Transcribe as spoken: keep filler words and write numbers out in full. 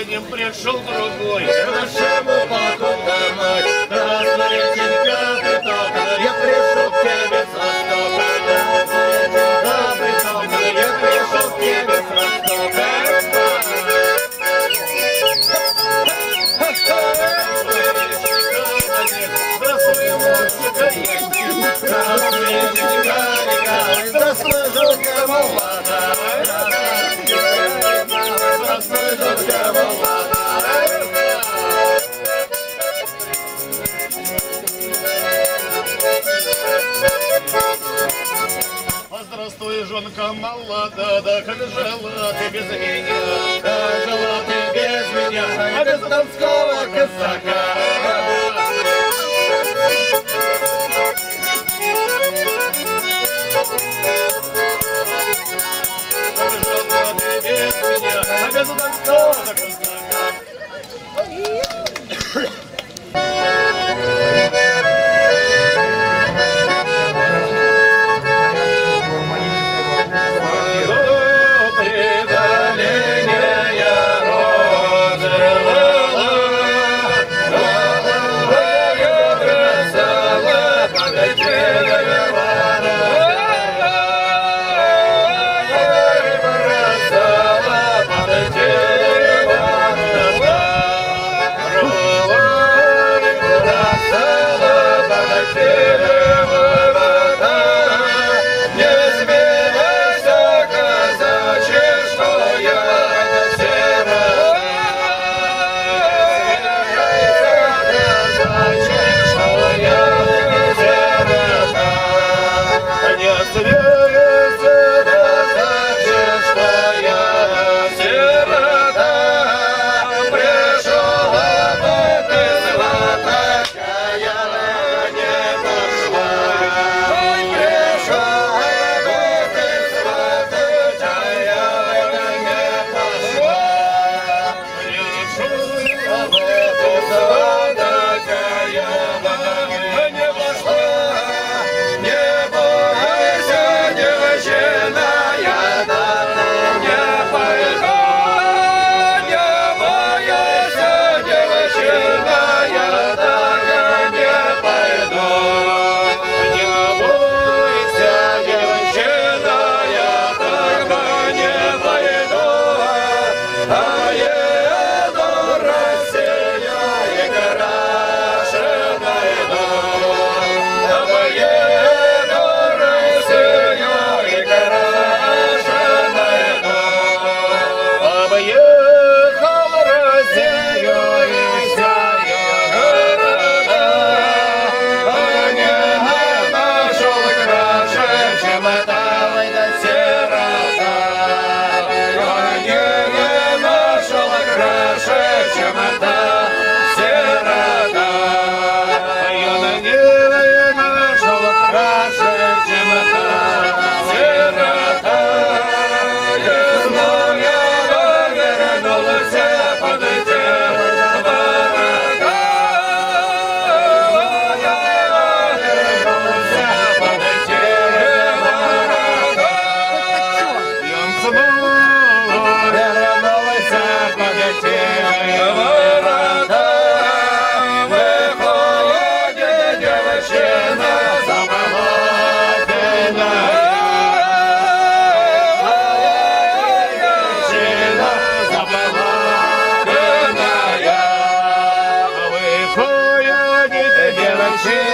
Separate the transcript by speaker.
Speaker 1: ним пришел другой.
Speaker 2: Нашему Богу домой. Здравствуй, реченька притока, я пришел к тебе с востока. Реченька притока, я пришел к тебе с востока. Здравствуй, реченька река, здравствуй, жутко молода. Здравствуй, жутко молода.
Speaker 1: Здравствуй, жонка молода, да как жила ты без меня,
Speaker 2: Да жила ты без меня, а без донского казака.
Speaker 1: как жила ты без меня, а без донского казака.
Speaker 2: Девочки.